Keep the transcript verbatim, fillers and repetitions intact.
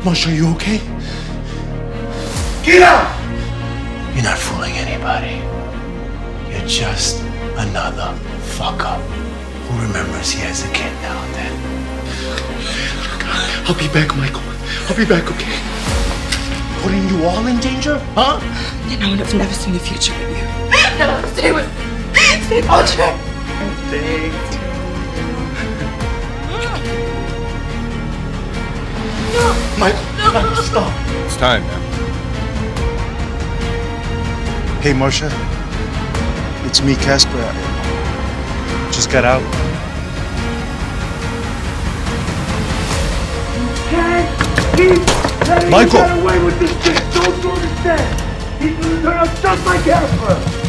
Marsha, are you okay? Get out! You're not fooling anybody. You're just another fuck-up who remembers he has a kid now and then. I'll be back, Michael. I'll be back, okay? Putting you all in danger, huh? You know, I've never seen a future with you. No, stay with me. Stay, Archer. Stay. No. Michael, no. Michael, stop. It's time now. Hey, Marsha. It's me, Casper. Just got out. Keep Michael! Get away with this shit. Don't you understand? He's gonna turn out just like Casper.